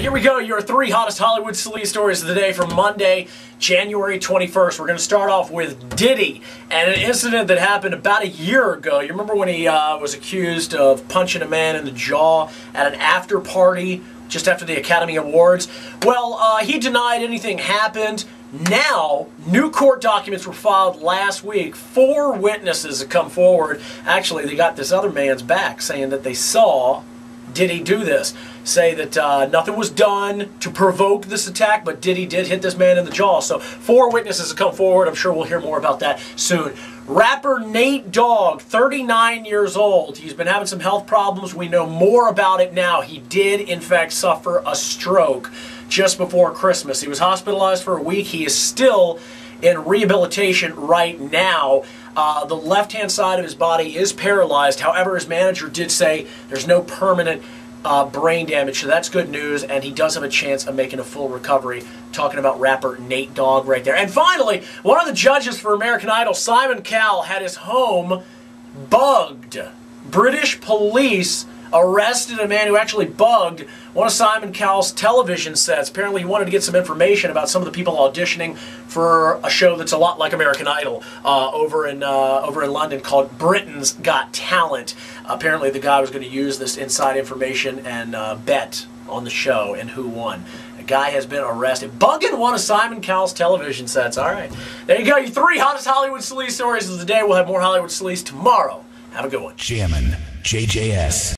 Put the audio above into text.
here we go. Your 3 hottest Hollywood sleaze stories of the day from Monday, January 21st. We're going to start off with Diddy and an incident that happened about a year ago. You remember when he was accused of punching a man in the jaw at an after party just after the Academy Awards? Well, he denied anything happened. Now, new court documents were filed last week. 4 witnesses have come forward. Actually, they got this other man's back saying that they saw Diddy do this. Say that nothing was done to provoke this attack, but Diddy did hit this man in the jaw. So 4 witnesses have come forward. I'm sure we'll hear more about that soon. Rapper Nate Dogg, 39 years old. He's been having some health problems. We know more about it now. He did, in fact, suffer a stroke just before Christmas. He was hospitalized for a week. He is still in rehabilitation right now. The left-hand side of his body is paralyzed. However, his manager did say there's no permanent brain damage, so that's good news, and he does have a chance of making a full recovery. Talking about rapper Nate Dogg right there. And finally, one of the judges for American Idol, Simon Cowell, had his home bugged. British police arrested a man who actually bugged one of Simon Cowell's television sets. Apparently he wanted to get some information about some of the people auditioning for a show that's a lot like American Idol over in London called Britain's Got Talent. Apparently the guy was going to use this inside information and bet on the show and who won. A guy has been arrested. Bugging one of Simon Cowell's television sets. All right. There you go. Your 3 hottest Hollywood sleaze stories of the day. We'll have more Hollywood sleaze tomorrow. Have a good one. Jammin' JJS.